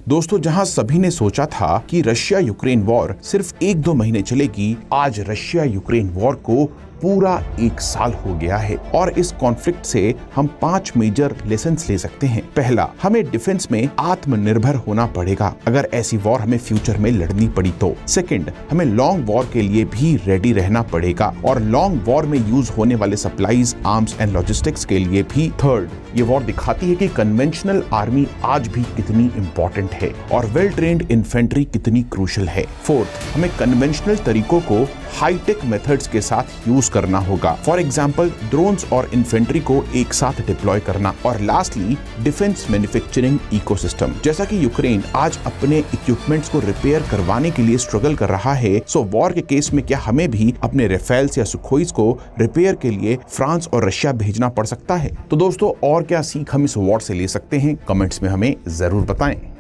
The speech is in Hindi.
दोस्तों, जहां सभी ने सोचा था कि रशिया यूक्रेन वॉर सिर्फ 1-2 महीने चलेगी, आज रशिया यूक्रेन वॉर को पूरा 1 साल हो गया है और इस कॉन्फ्लिक्ट से हम 5 मेजर लेसन्स ले सकते हैं। पहला, हमें डिफेंस में आत्मनिर्भर होना पड़ेगा अगर ऐसी वॉर हमें फ्यूचर में लड़नी पड़ी तो। सेकंड, हमें लॉन्ग वॉर के लिए भी रेडी रहना पड़ेगा और लॉन्ग वॉर में यूज होने वाले सप्लाईज, आर्म्स एंड लॉजिस्टिक्स के लिए भी। थर्ड, ये वॉर दिखाती है कि कन्वेंशनल आर्मी आज भी कितनी इंपॉर्टेंट है और वेल ट्रेन्ड इन्फेंट्री कितनी क्रूशल है। फोर्थ, हमें कन्वेंशनल तरीकों को हाईटेक मेथड्स के साथ यूज करना होगा, फॉर एग्जाम्पल ड्रोन्स और इन्फेंट्री को एक साथ डिप्लॉय करना। और लास्टली, डिफेंस मैन्युफैक्चरिंग इकोसिस्टम। जैसा कि यूक्रेन आज अपने इक्विपमेंट्स को रिपेयर करवाने के लिए स्ट्रगल कर रहा है, सो वॉर के केस में क्या हमें भी अपने राफेल्स या सुखोइस को रिपेयर के लिए फ्रांस और रशिया भेजना पड़ सकता है? तो दोस्तों, और क्या सीख हम इस वॉर से ले सकते हैं, कमेंट्स में हमें जरूर बताएं।